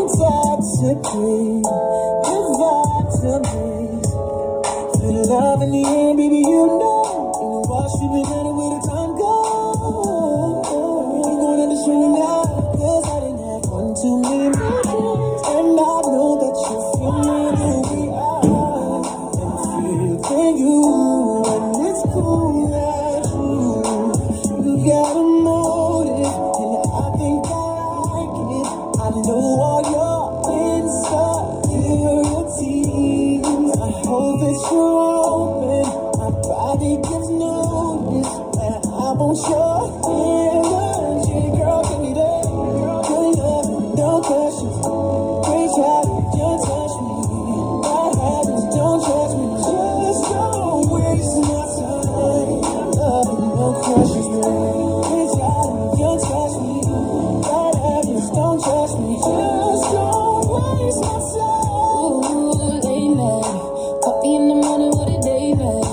intoxicating, inviting. For the love in the end, baby, you know. You wash me banana with a time go. I'm going to show you now, 'cause I didn't have one too many minutes. And I know that you feel me the way I am. And feeling you, and it's cool that you got a motive, and I think I like it. I know all your insecurities. I hope that you're open. My body gives notice that I want your energy. Girl, give me that good love, no questions. Reach out, just touch me. What happens, don't trust me. Just don't waste my time. Love, no questions, reach out, just touch me. What happens, don't trust me. Just don't waste my time. Ooh, amen. Coffee in the morning with a day, man.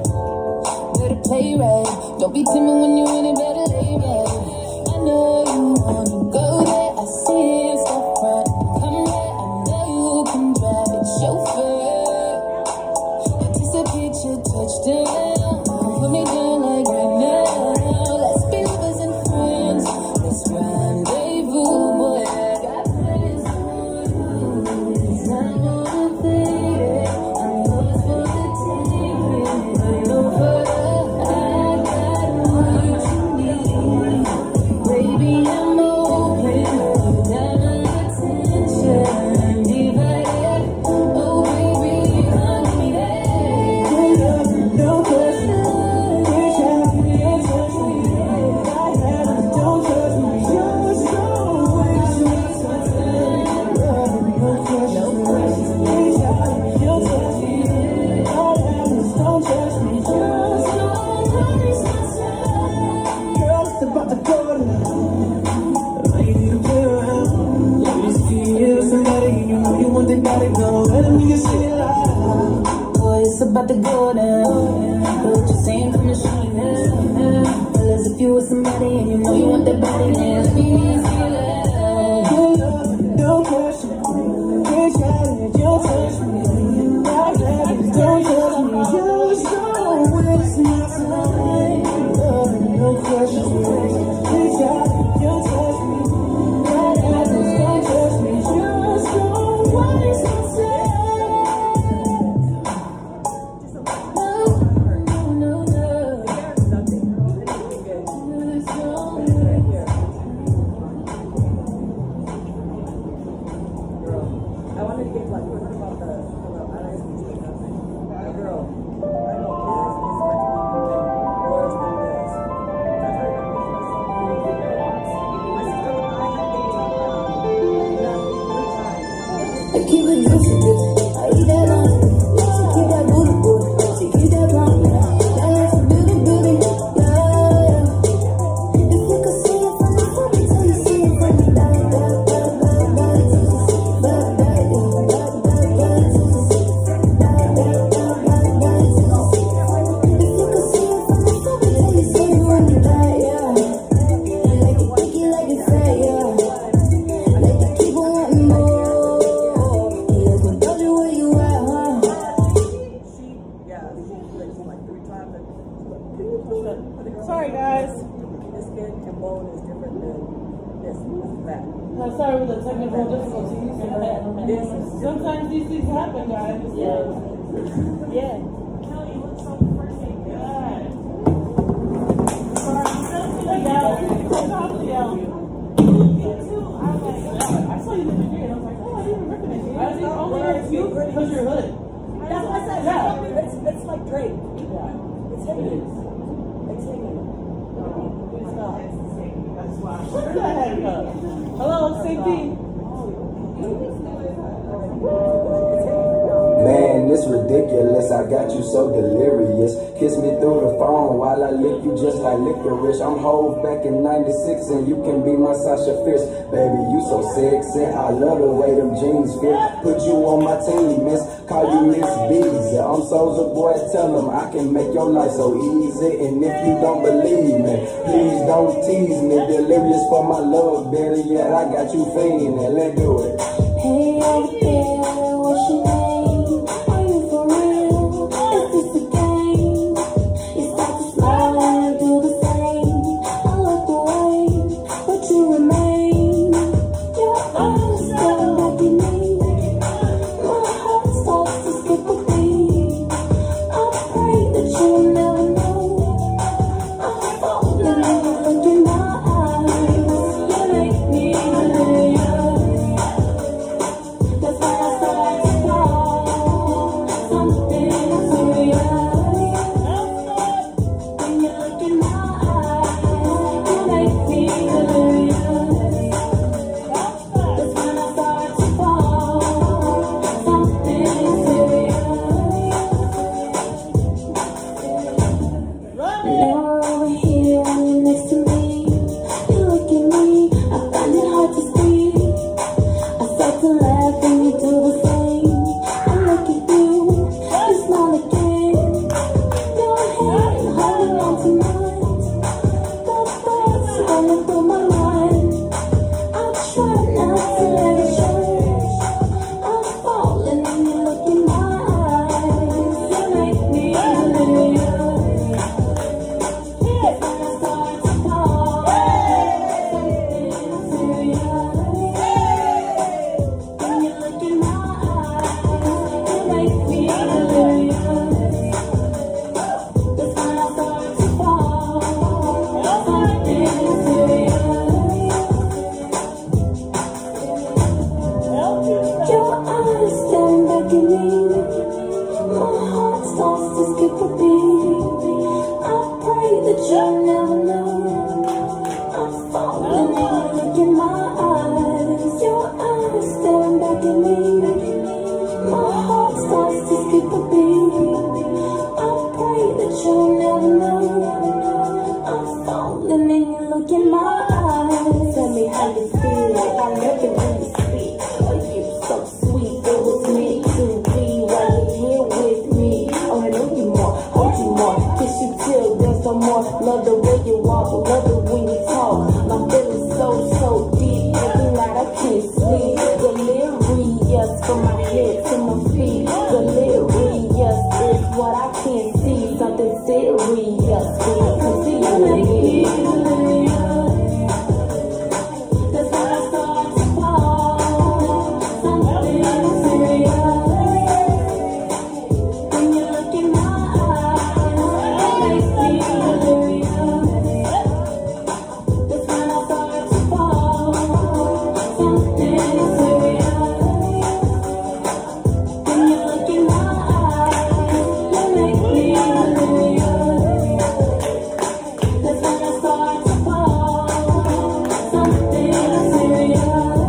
Better play right. Don't be timid when you're in it, better lay right. I know you wanna go there. I see it, stop right. Come right. I know you can drive it, chauffeur. Anticipate your touchdown. Put me down like right now. Let's be lovers and friends. Let's rendezvous, boy. I got plans for you. 'Cause I wanna fade it. I'm yours for the taking. I know for I got what you need. Baby, I'm open. Down on attention. Divided. Oh, baby, come give me that. Good love, no questions. Reach out, just touch me. What happens, don't trust me. Just don't waste my time. Love, no questions. Reach out, just touch me. What happens, don't trust me. Just don't waste my time. Girl, it's about to go down. I need to play around. Let me see you, somebody you know you want that body, go. Let me just say it loud. Boy, it's about to go down. What you saying from the street now? Feel as if you were somebody and you know you want that body now. Let me see it loud. Good love, no question. Reach out and just touch me. What happens, don't touch me. Just don't waste my time. Love, no question. Reach out and just touch me. What happens, don't touch me. Just don't waste my time. No, no, no. I wanted to get like what about the girl. I know this is much worse than this. My sister and I have been I keep it juicy, I eat that on. She keep that booty, she keep that wrong. That is some beauty, beauty, yeah. If you could see it from the front, till you see it from the back, back, back, back, back, back, back, back, if you could see it from the front, till you see it from the back, yeah. Like it sticky, like it fat, yeah. Like it keep on wanting more. sorry guys. This skin and bone is different than this. This is that. I'm sorry with the technical difficulties. Sometimes these things happen, guys. Yeah. Yeah. Kelly, what's up first? God. Sorry, I'm still feeling down. I saw you in the video and I was like, oh, I didn't even recognize you. I didn't only you because you're hood. That's what I said. Yeah. It's like Drake. Yeah. It's hidden. It's hidden. It's not. That's why. Where's that head go? Hello, safety. Man, this ridiculous, I got you so delirious. Kiss me through the phone while I lick you just like licorice. I'm Hove back in 96 and you can be my Sasha Fierce. Baby, you so sexy, I love the way them jeans fit. Put you on my team, miss, call you Miss Bees. I'm Soulja Boy, tell them I can make your life so easy. And if you don't believe me, please don't tease me. Delirious for my love, better yet, I got you fiending. Let's do it. making me. My heart starts to skip a beat. I pray that you'll never know. I'm falling and you look in my eyes. Tell me how you feel. I love it when you speak. Oh, you're so sweet. It was meant to be right here with me. Oh, I know you more, hold you more, kiss you till there's no more. Love the way you walk, love it when you talk. My feelings so deep. Every night I can't sleep. Delirious from my head to my feet. Delirious is what I can't see. Something serious. That's when I start to fall. Something serious. When you look in my eyes, it makes me delirious. That's when I start to fall. Something serious. When you look in my eyes, it makes me delirious. That's when I start to fall. Something serious.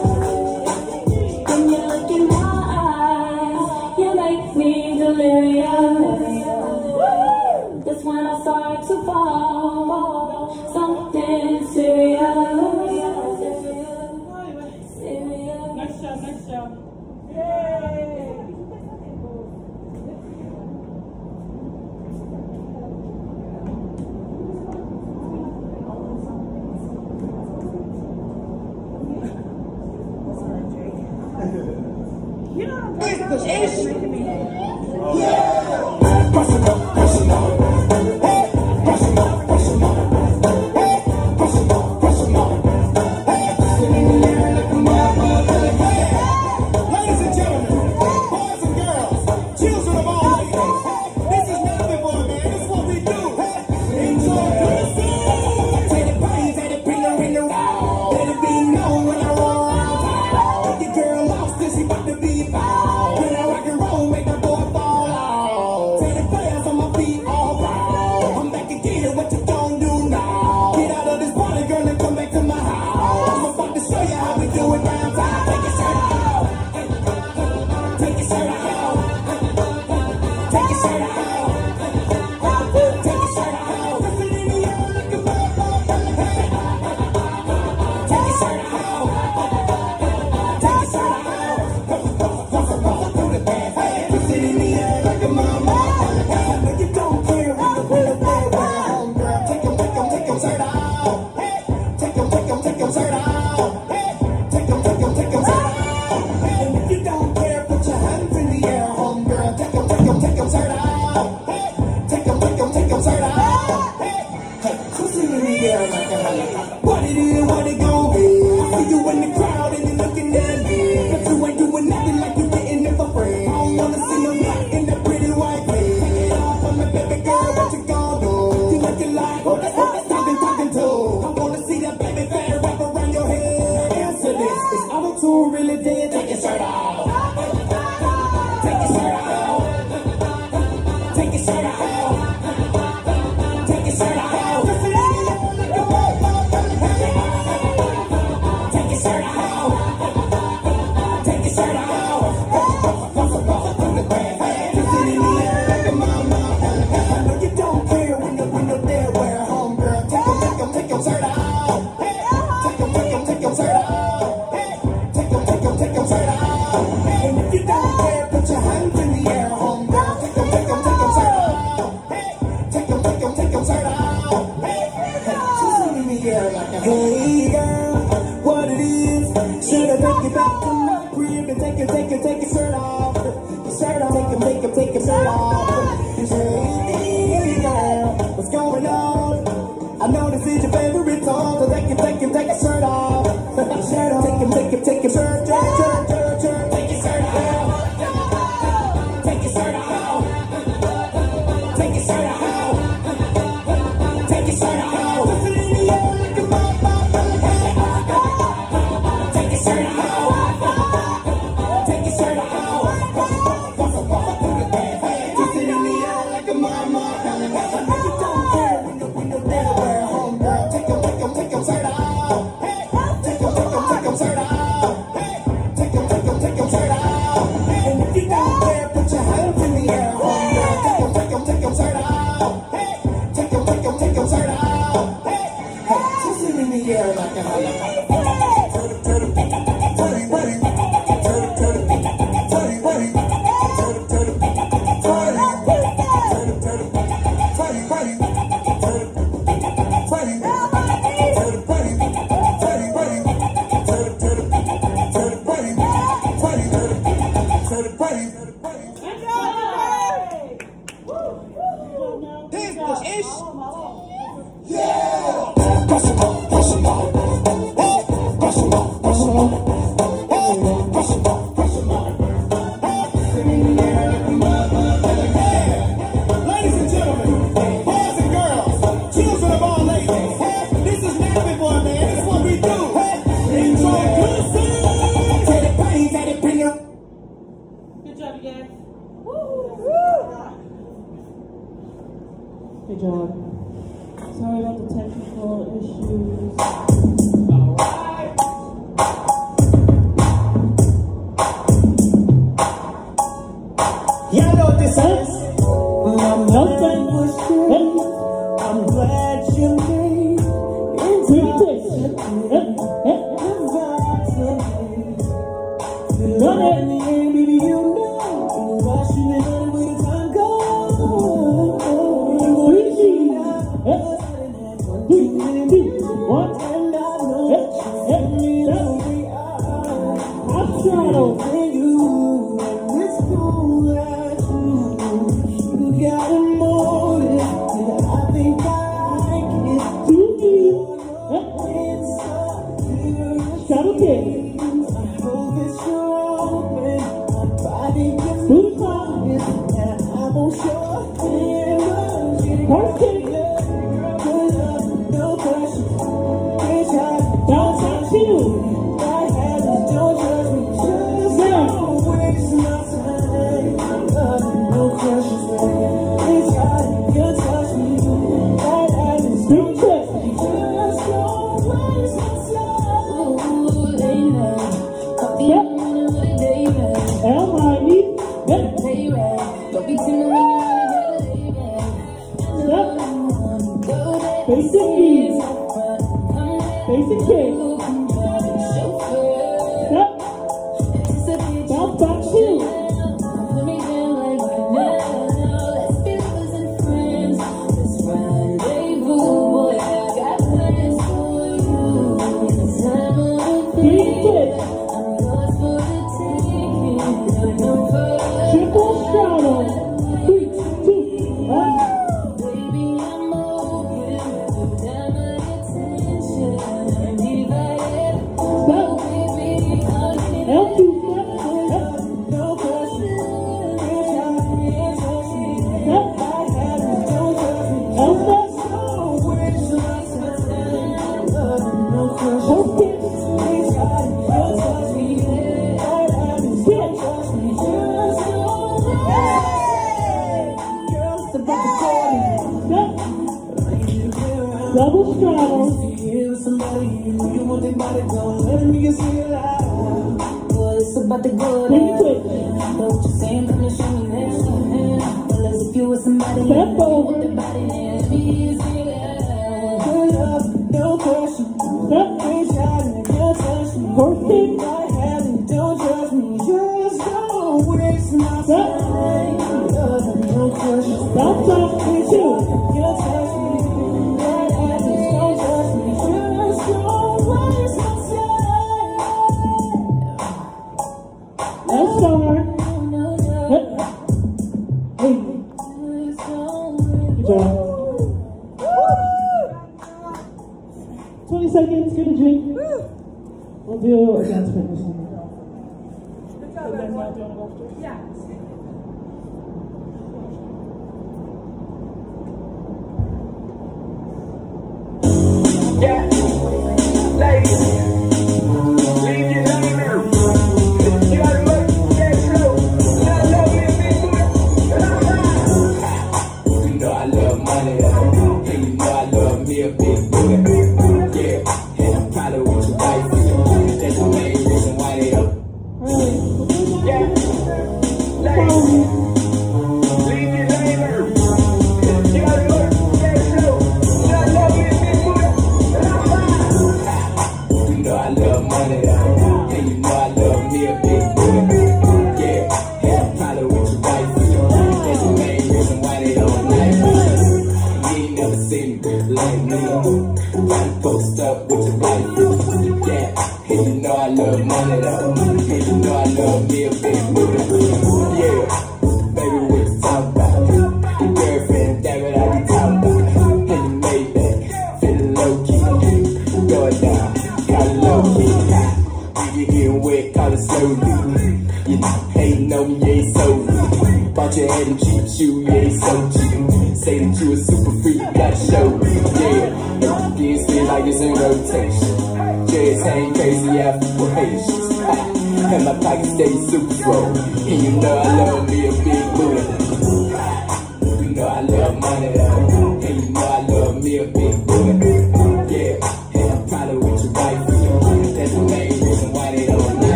When you look in my eyes, you make me delirious. That's when I start to fall. Something serious. Serious. Next show, next show. Yay! You know what I'm making me Ladies and gentlemen, boys and girls, children of all ages, this is nothing but man. This is what we do. Enjoy this. Take the pain, take the pillar in the round. Let it be known when I roll around. Your girl lost this, she about to be found. When I rock and roll, make the boy fall out. Take the players on my feet all proud. I'm back again, what you gon' do now? Get out of this party, girl, and come back to my house. I'm about to show you how we do it downtown. Take your shirt out. Take your shirt out. Take your shirt out. Take your shirt out. Take your shirt out. Take your shirt out. Through the band, twist it in the air like a mama. I know you don't care when the window there. Well, girl, take 'em shirt out. Take 'em shirt out. Take 'em shirt out. And if you don't care, put your hands in the air, homegirl. Take 'em shirt out. Take 'em shirt out. Hey, twist it in the air like a helicopter. What it is, what it gon' be? I see you in the crowd and you're looking at me. But you ain't doing nothing like you getting it for free. I don't wanna see no knock in that pretty white face. Take it off on me, baby girl, what you gon' do? You looking like, what the fuck is talking to? I wanna see that baby fat wrap around your head. Answer this, is auto-tune really dead? Take your shirt off. Take your shirt off. Take your shirt off. Take your shirt off. Take your shirt off. Take your shirt off. Through the band, twist it in the air like a mama. I know you don't care when the window there. Wear homegirl. Take 'em shirt out. Take 'em shirt out. Take 'em shirt out. And if you don't care, put your hands in the air, homegirl. Take 'em shirt out. Take 'em shirt out. Twist it in the air like a hey girl, what it is? Should I take you back to my crib and take your shirt off? Your shirt off. Take your shirt off. Hey girl, what's going on? I know this is your favorite song, so take your shirt off. Shirt off. Take your shirt, take your shirt off. Take your shirt off. Take your shirt off. Take your shirt off. Twist it in the air like a mama. Take your shirt off. Take your shirt off. Through the band, twist it in Good job. Sorry about the technical issues. Yeah, I know what this is. I'm nothing was good. I'm glad you made it. But in the end, baby, you know why she been on it with the time goes. What? And I know that you know we are. I'm trying to bring you and it's cool that you got a motive, and I think I like it. Shadow Kid. I hope it's open. My body gets honest, and I won't show Horse Kid. no question. Don't touch you. Don't trust me. Just don't waste my time. No questions. Don't touch me. Big trip. Just don't waste my time. Yep. L-I-E. Yep. Yep. Basic keys. Basic kick. Yep. Bounce back shoe. Big kick. Triple straddle. 3, 2, 1. Double straddle. Somebody you want their body going, let me get see it out. Boy, it's about to go Pretty down. quick. Know what you're saying, come and show me that. Well, as if you were somebody Step you over. want their body, let me see it out. Good love, no question. Yep. Ain't shot and can't touch me. Horse kick. I have it, don't trust me. Just don't waste my Yep. time. Love, no question. Bounce back shoe. Can't touch me. I have it, don't trust me. Just don't waste my time. L-star. Yep. Hey. Good job. 20 seconds, get a drink. We'll do a dance finish. Good job, everyone. Yeah. Yeah, ladies, leave your number. You gotta look that slow. Not love me, big boy. You know I love money, and you know I love me a big boy. Yeah, and I'm probably with your wife. That's the main reason why they up. Yeah, ladies, leave your number. You gotta look that slow. Not love me, big boy. You know I love money, and you know I love me a big boy. Yeah, and I'm probably with your wife. That's the main reason why they don't like me. You ain't never seen me like me. Gotta post up with your wife. Yeah, and you know I love money, and you know I love me a big boy. Yeah, baby, what you talking about? Your girlfriend, damn it, I be talking about. And you made that, feeling low key, going down, kinda low key. You get here wet, call it slowly. You hating on me, you ain't so weak. Bought your head and cheap shoe, you ain't so cheap. Say that you a super freak, gotta show me. Yeah, again, feel like it's in rotation. Just ain't crazy affirmations. And my pockets stay super swole. And you know I love me a big booty. You know I love money, and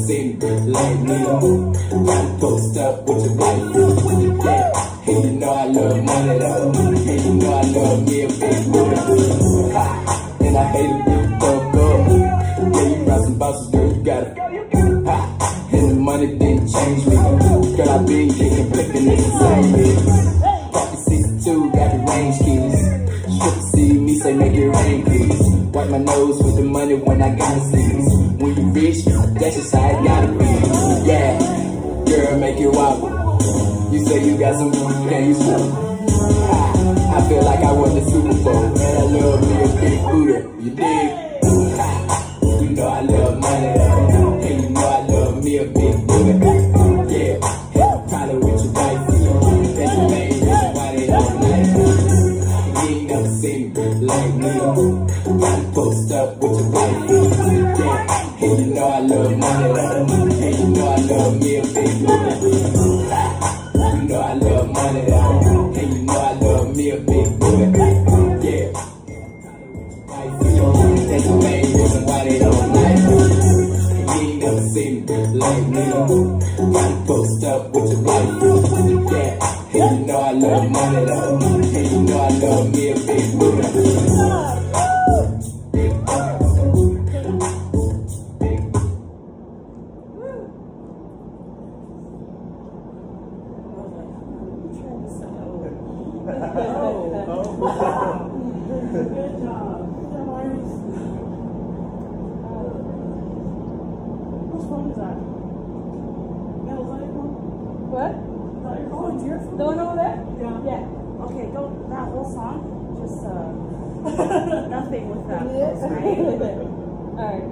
seen me like me. Gotta post up with your wife. Yeah, and you know I love money though. And you know I love me a big booty. Ha, and I hate a big fuck up. Yeah, you got some bosses, girl, you got it. Ha, and the money didn't change me. Girl, I been getting flipping in the same. Pocket 62, got the range keys. Strip to see me, say make it rain, please. Wipe my nose with the money when I got the sleeves. When you rich, that's just how it gotta be. Yeah, girl, make it wobble. You say you got some money, can you smell? I feel like I won the Super Bowl. And I love me a big booty, you dig? You know I love money, and you know I love me a big booty. Yeah, probably with your wife. That's the main reason why they don't like me. You ain't never seen me like me. Gotta post up with your wife. Yeah, and you know I love money, and you know I love me a big booty. You know I love money, and you know I love me a big booty. Yeah, that's the main reason why they don't like me. You ain't never seen me like me. Gotta post up with your wife. Yeah, and you know I love money, and you know I love me a big booty. What? The one over there? Yeah. Okay, go that whole song. Just nothing with that. Right? Alright.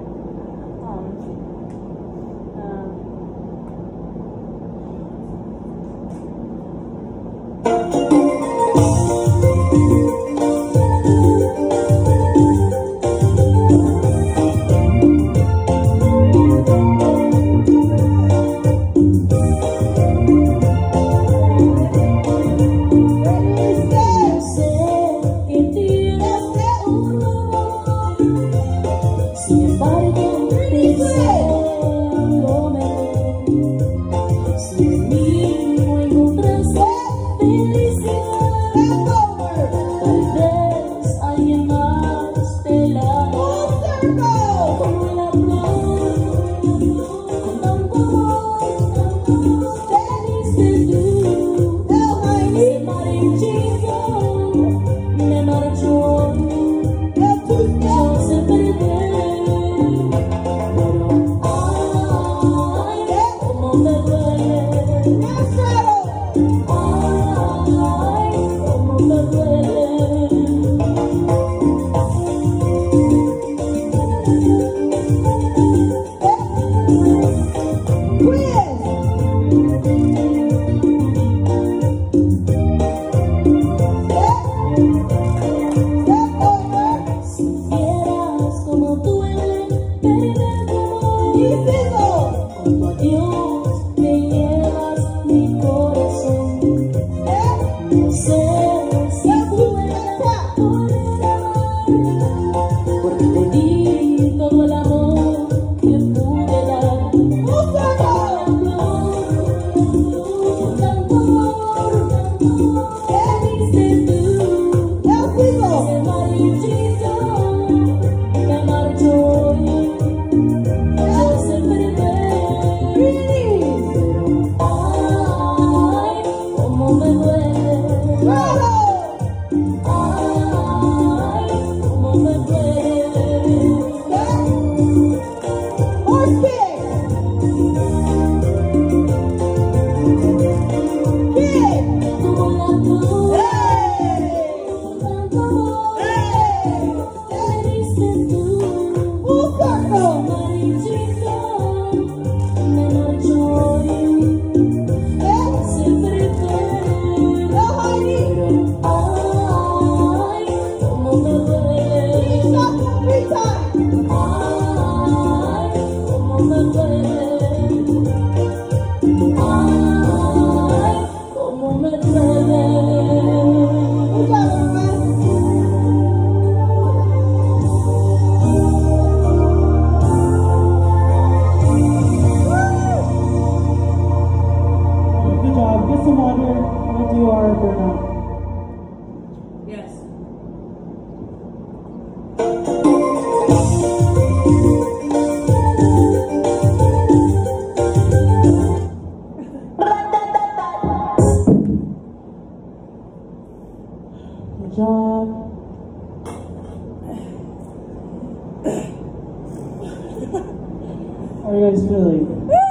are you guys feeling?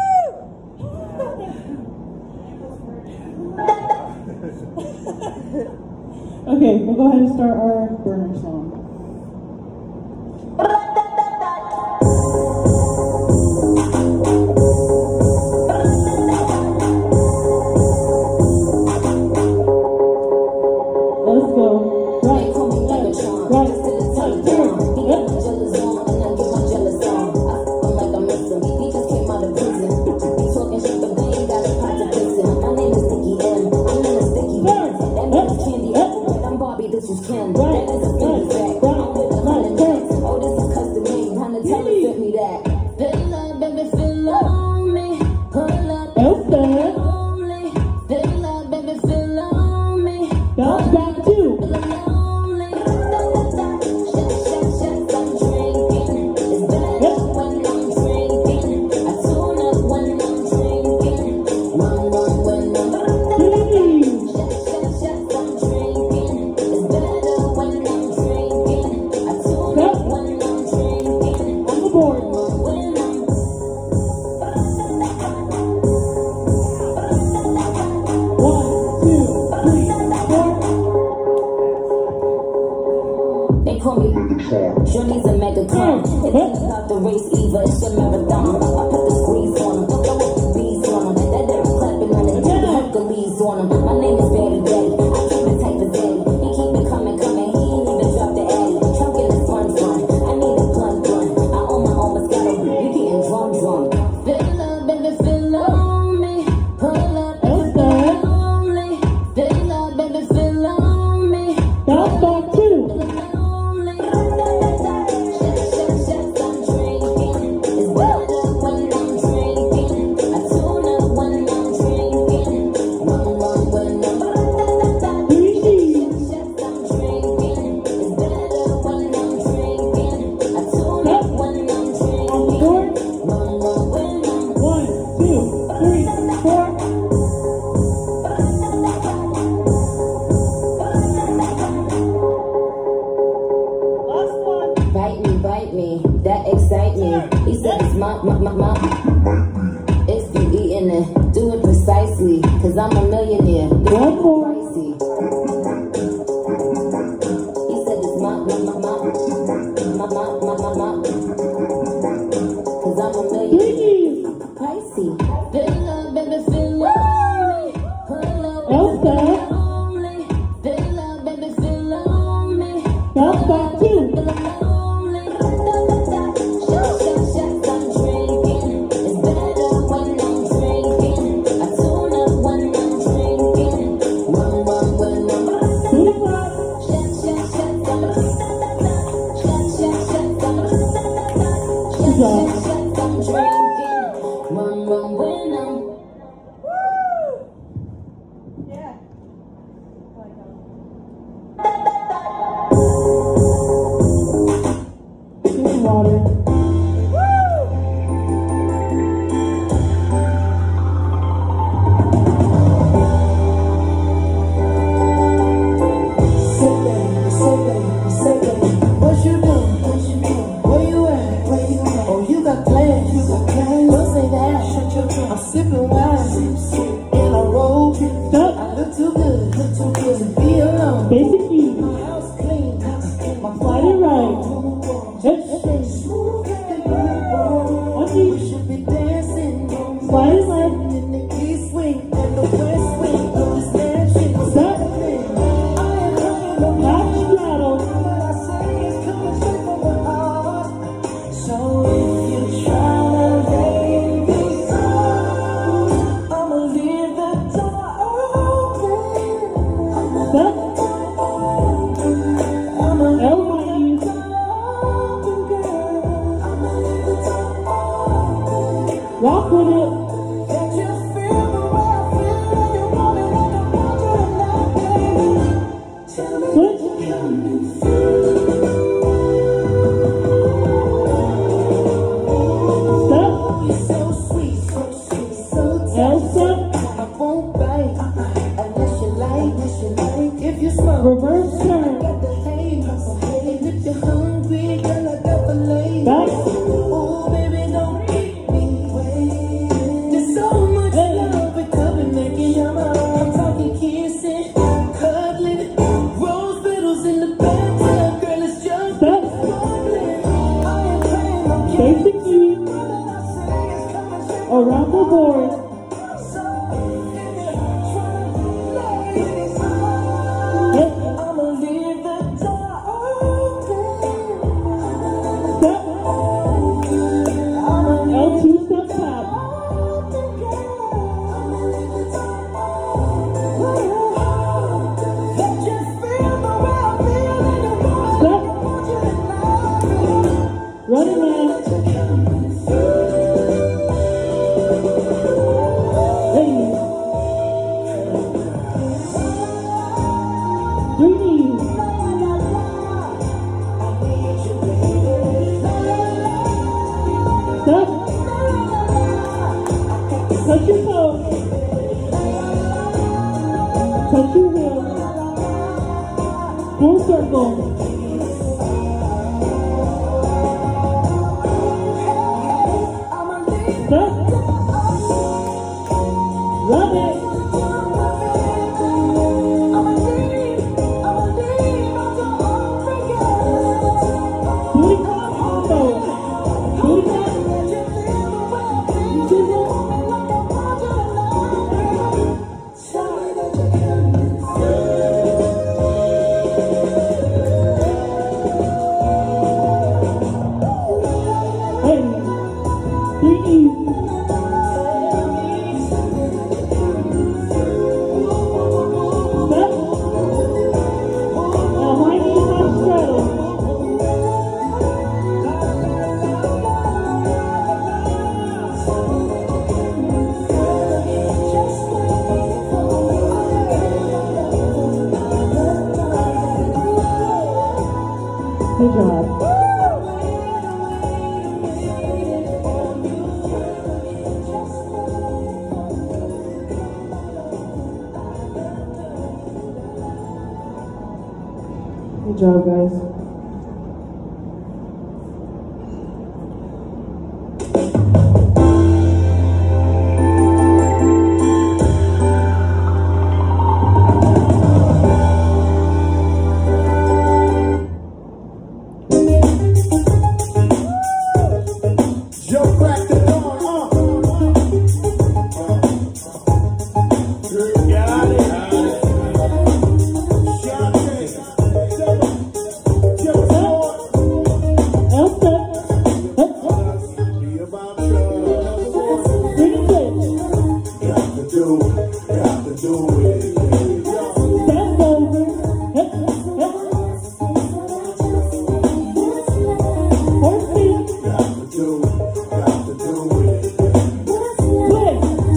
Okay, we'll go ahead and start our burner song. Let's go. Right, right, this is Ken. That is a funny fact. I'm with 100 tracks. Oh, this is custom made. Honey, tell her, fit me that. Fill up, baby, fill on me. Pull up, okay. lonely. Fill up, baby, fill on me. Bounce back too. Lonely. Shots, I'm drinking. It's better when I'm drinking. I tune up when I'm drinking. Run when I'm Johnny's a megaton. It's about the race, Eva. It's a marathon. I put the squeeze on him. Don't go with the bees on him. That they're clapping on it. Hercules on him. My name is Daddy Daddy. I keep it tight for Daddy. He keep it coming. He ain't even drop the Addy. Trunk in the fun. I need a blunt. I own my own Moscato. You getting drunk. Fill up, baby, fill on me. Pull up, lonely. Fill up, baby, fill on me. Bounce back too. Bite me, that excite me. He said it's my. If you eating it, do it precisely. Cause I'm a millionaire. One more. Pricey. He said it's my. Cause I'm a millionaire. Pricey. Fill up, baby, fill up me. Pull up, lonely. Fill up, baby, fill on me. Bounce back too. Walk with it. Reverse turn. Back. Oh, baby, don't keep me. Around the board. I'ma leave the door open. L2 step tap. Running man. Hey. 3 knees. Step. Touch your toes. Touch your heel. Full circle. Step. Rub it. Booty clap combo. Booty clap. Hey. 3 knees. Step. Now high knee hop straddle. Good job. Good job, guys. Yo, crack the dawn, Got it. L step. Bring it quick. Got to do it. Step over. Horse feet. Got to do it. Quick.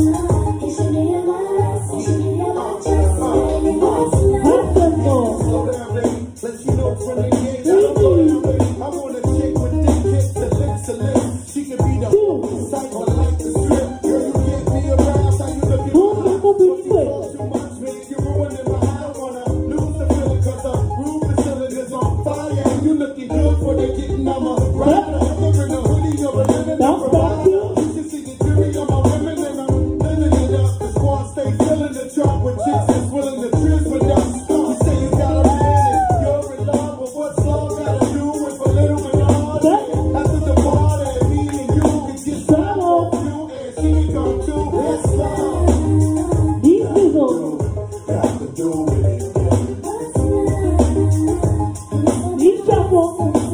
Half circle. Slow down, lady. Let you know from the gate. 3 knees. I want a chick with thick hips and lips to lips. She can be the psycho like the strip. Girl, you get me around. How you looking? Full circle, pretty quick. Too much, man. You're ruining my eye. I wanna lose the feeling 'cause the room is ceiling is on fire. And you looking good for the getting. I'm a rider. I'm in a hoodie of a living Bounce back to. You can see the jury on my women and I'm living it up. The squad stay filling the truck with chicks that's willing to trizz with us. You say you got a man and you're in love, but what's love gotta do with a little bit of art? After the party, me and you can get Travel. you and she can come too. It's love. These sizzles. Got to do it. These shuffle.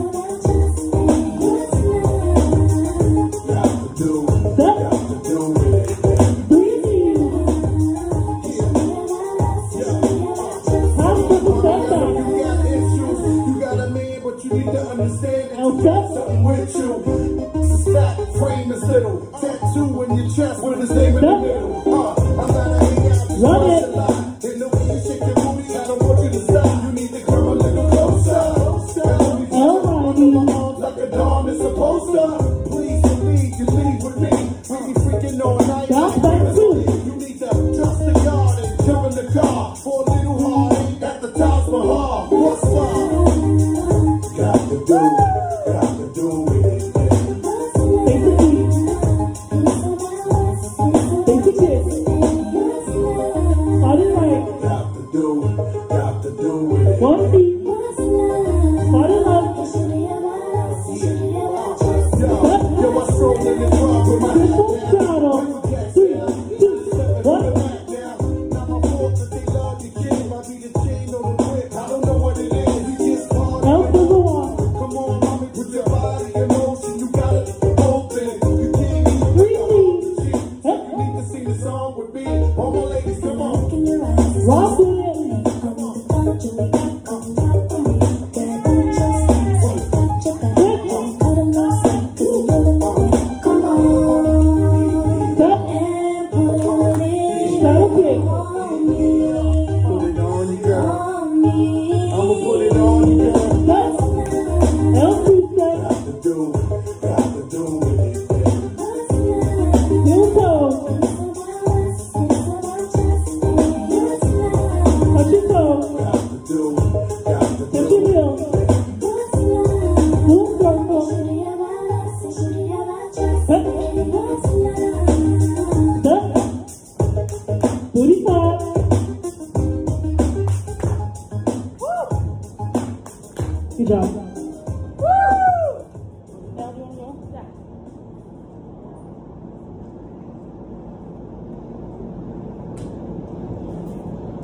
Got to do it. Step. Got to do it. 3 knees. Half circle, step back. You got issues. You got a man, but you need to understand that L step. something with you. It's a fat frame is little. Tattoo in your chest with his name in the middle. I'm not a hang out. Run it. In the way you shake your booty, I don't want you to stop. You need to come a little closer. Like a dawn is supposed to. Please, you leave with me. We be freaking all night. Bounce back too. You need to trust the God and jump in the car for a little heartache at the Taj Mahal. What's up? Got to do it. Face the feet. Face the kiss. Body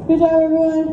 Good job, everyone.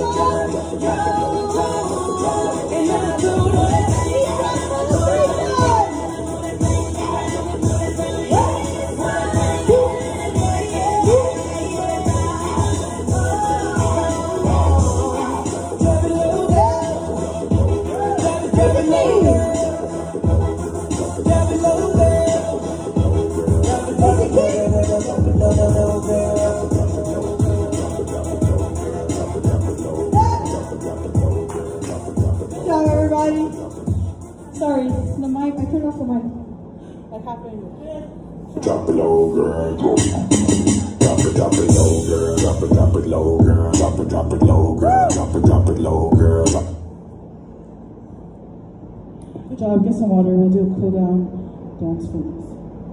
Sorry, the mic, I turned off the mic. What happened? Drop it low, girl. Drop it low, girl. Drop it low, girl. Drop it low, girl. Drop it low, girl. Good job, get some water, we'll do a cool down dance for this.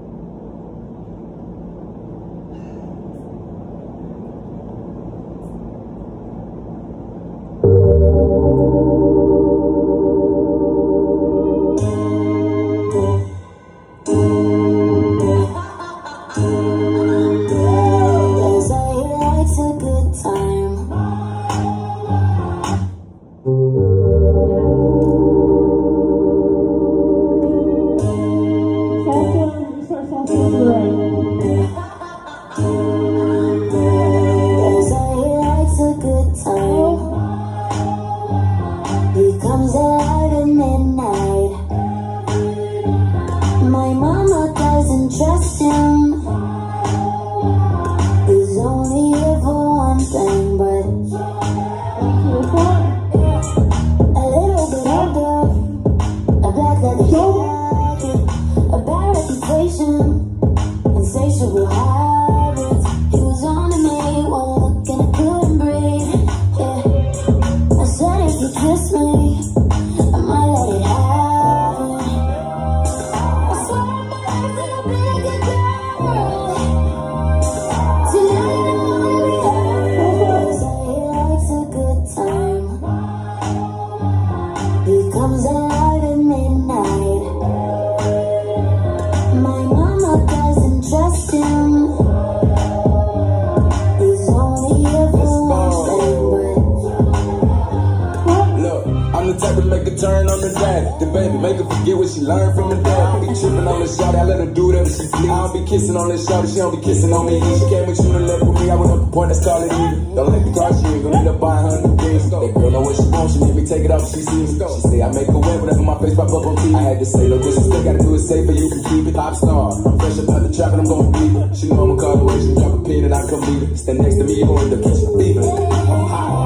Turn on the dad, the baby, make her forget what she learned from her dad. Be tripping on the shawty, I let her do that when she sleep. I don't be kissing on this shawty, she don't be kissing on me. She came with you and left with me, I went up the point that's called it either. Don't let the car, she ain't gonna end up buying her new things. That girl know what she wants, she made me take it off, she sees me. She say I make her wet whenever my face pop up on TV. I had to say, look, this still gotta do it safer, you can keep it. Pop star, I'm fresh up out the trap and I'm gonna beat her. She know I'ma call the way, she drop a pin and I come beat her. Stand next to me, you gon' end up catching a fever. I'm high.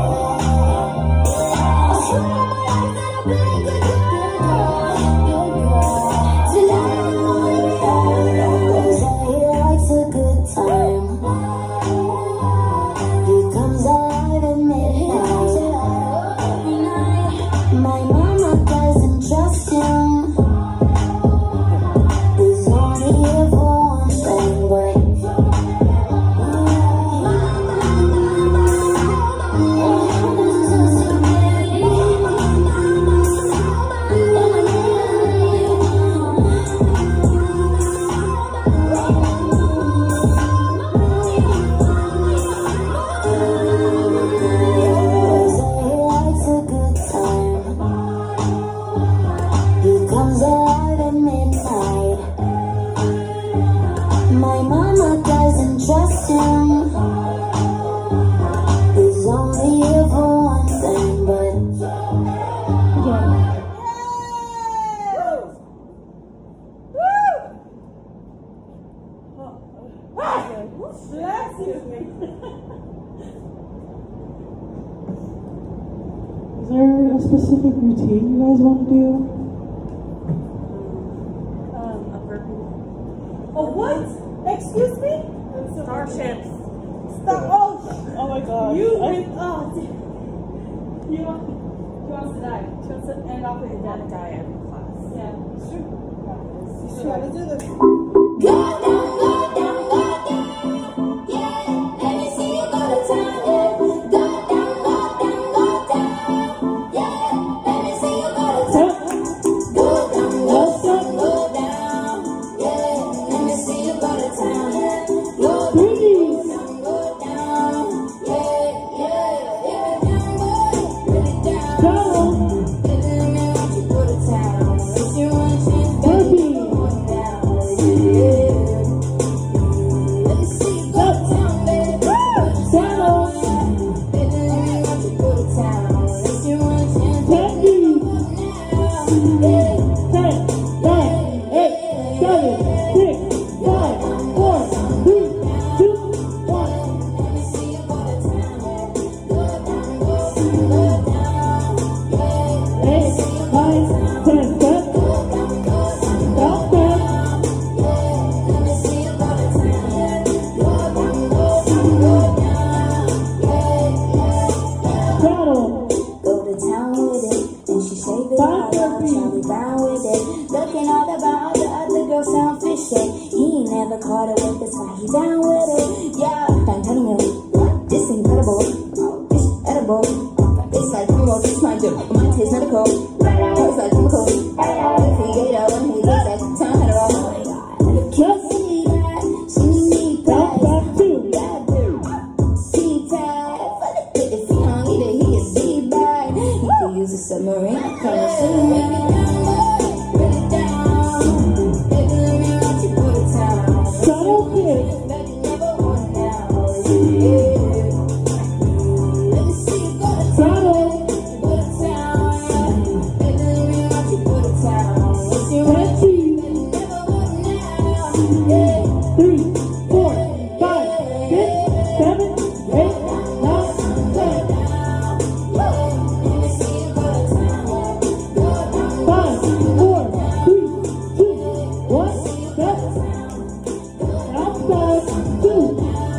Is there a specific routine you guys want to do? Oh, what? Excuse me? Starships. Oh my god. You went, you wants to die. She wants to end off with a death guy every class. Yeah. Sure. You should have to do this. Go down, go down, go down. Yeah, let me see you go to town. Yeah. Go down, go down, go down. Yeah, let me see you go to town. Go down, go down, go down. Yeah, let me see you go to town. Go down, go down, go down. Yeah, yeah, yeah, down, go Battle. Go to town with it, and she shake it all up, Charlie Brown with it. Looking all about the other girls sound fishy. He ain't never caught her with this, why he down with it. Yeah, I'm telling you, this incredible, this edible. It's like chemical, this my drip, mine tastes medical. It's like chemical, if he get out when he gets that time had it all. Just see that, she need that. Use a submarine, come on, soon, make it down, bring it down. Baby, let me rock you through the town. So good. Baby, never want now. Yeah. Let me see you go to town. Go to town. Baby, let me rock you through the town. If you're ready, baby, never want now. Yeah. 3, 4, 5, 6, 7, 8, 9, 10. 5, 4, 3, 2, 1, step. Outside, 2.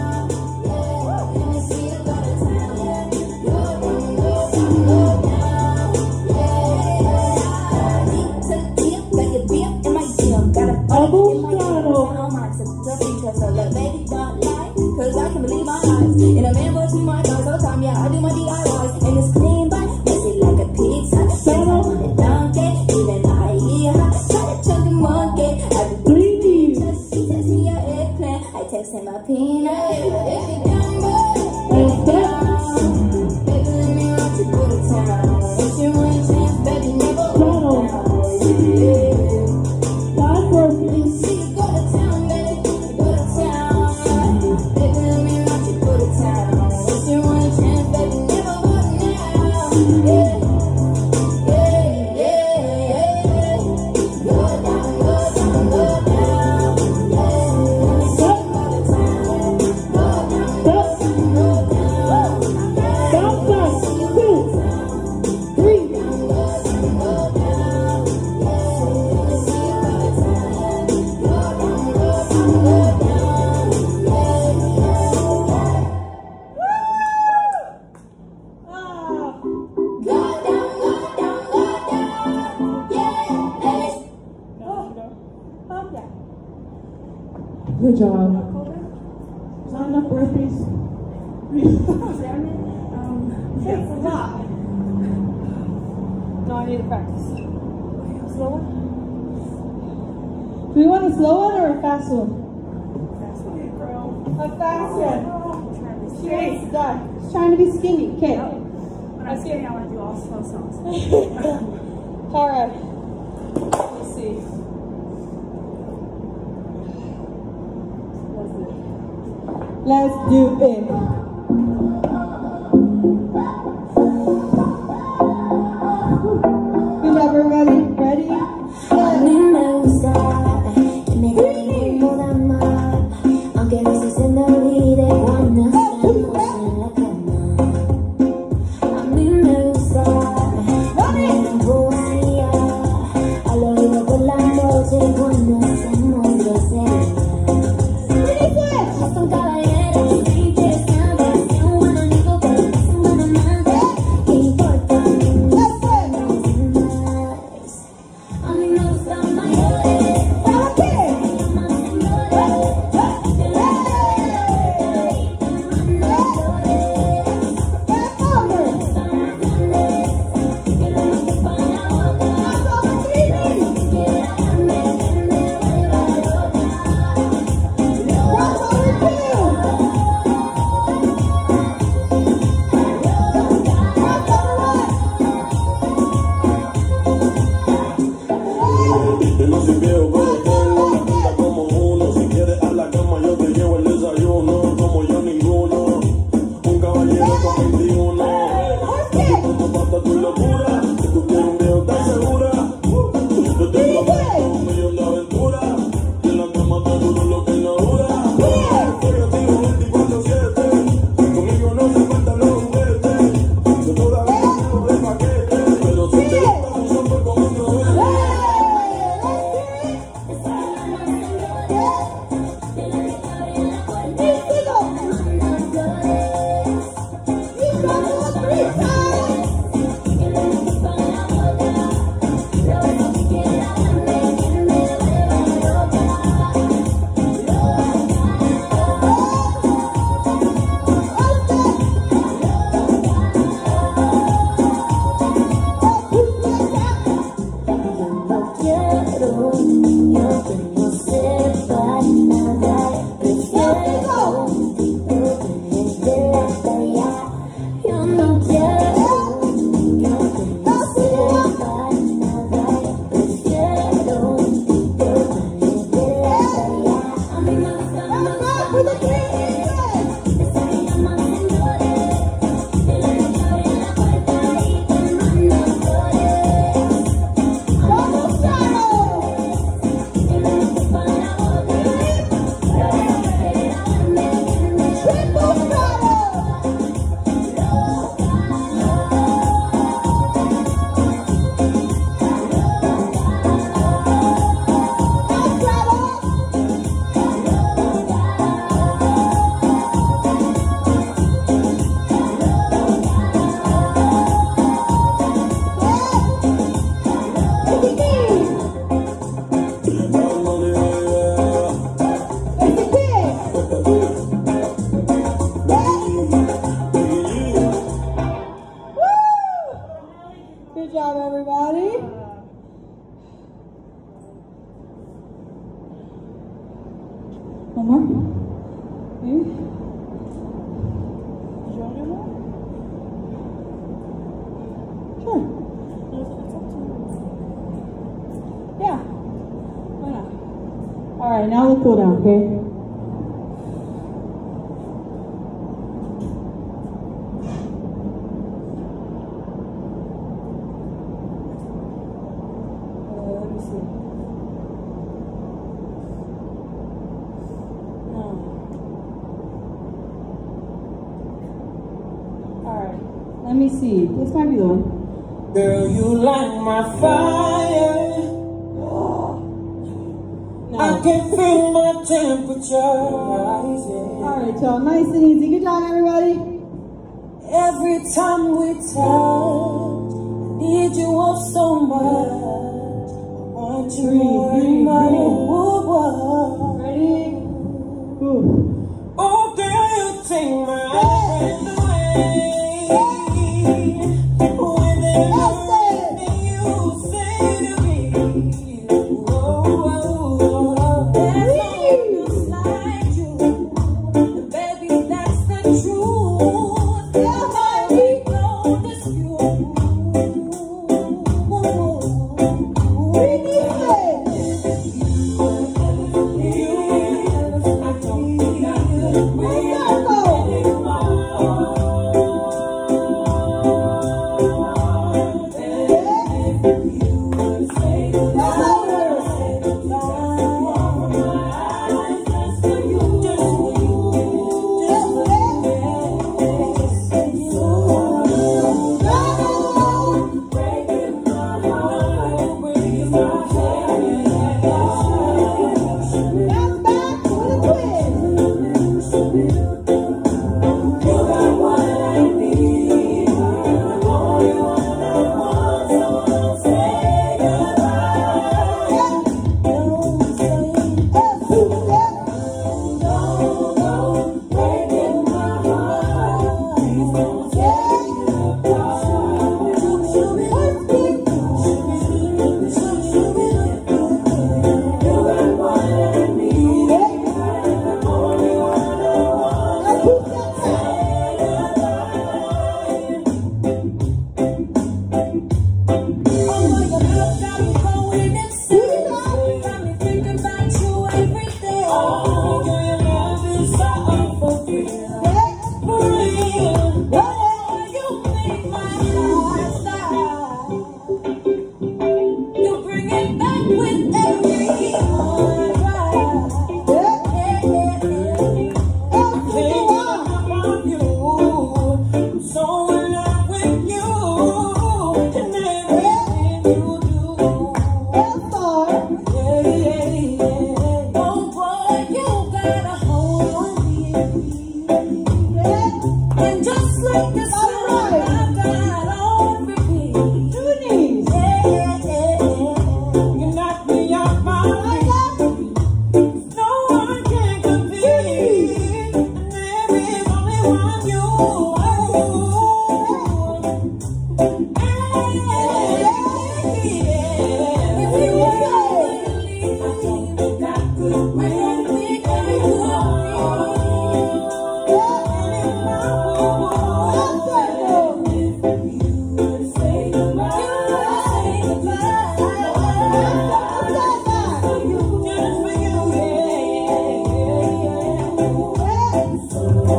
Cause I can believe my eyes. And a man goes to my guys all the time, yeah, I do my DIYs. And it's clean, but messy like a pizza. Settle, donkey, even I hear her. Try to chuck the monkey. I be 3D. she text me your eggplant. I text him my peanut. If you down, boy, And step. baby, let me rock you through the town. If you want a chance, baby, never Settle. yeah. 5 burpees. See you go to town, baby. Go to town. Baby, let me rock you through the town. If you want a chance, baby, never want now. Yeah. Yeah, yeah, yeah. Go down, go down, go down. Yeah. Step. Go to town. Go down, go Step. down, go down. Outside, 2, 3. Good job. Is that enough burpees? It's a lot. No, I need to practice. Slower? Do we want a slow one or a fast one? A fast one. She wants to die. She's trying to be skinny. Okay. When I'm skinny, I want to do all slow songs. All right. Let's see. Let's do it. Good job, everybody. Ready? Aunque a veces se me olvide cuando estamos en la cama. A mí me gusta la poesía, al oído por la noche cuando hacemos groserías. Son caballeros interesantes. Good job, everybody. One more? Maybe? Do you want to do more? Sure. It's up to you. Yeah. Why not? All right, now the cool down, okay? Let me see. No. All right. Let me see. This might be the one. Girl, you light my fire. No. I can feel my temperature rising. All right, y'all. Nice and easy. Good job, everybody. Every time we touch, I need you up so much. I want you more and more. Ready? Ooh. Oh, girl, you take my breath away. When they're nothing you say to me. Oh, oh, oh. There's no one else like you. And baby, that's the truth. There might be no dispute.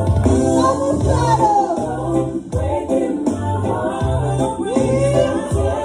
Breaking my heart.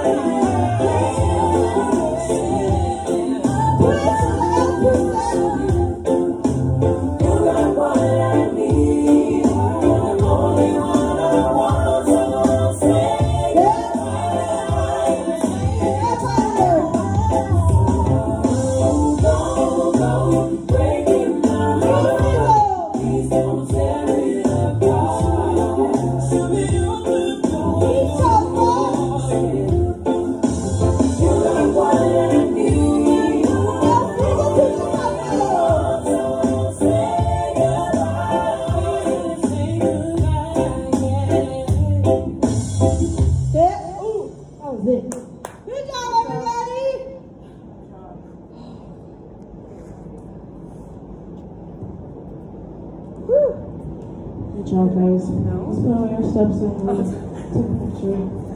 is it. Good job, everybody. Good job, guys. Let's put all your steps in. Take a picture.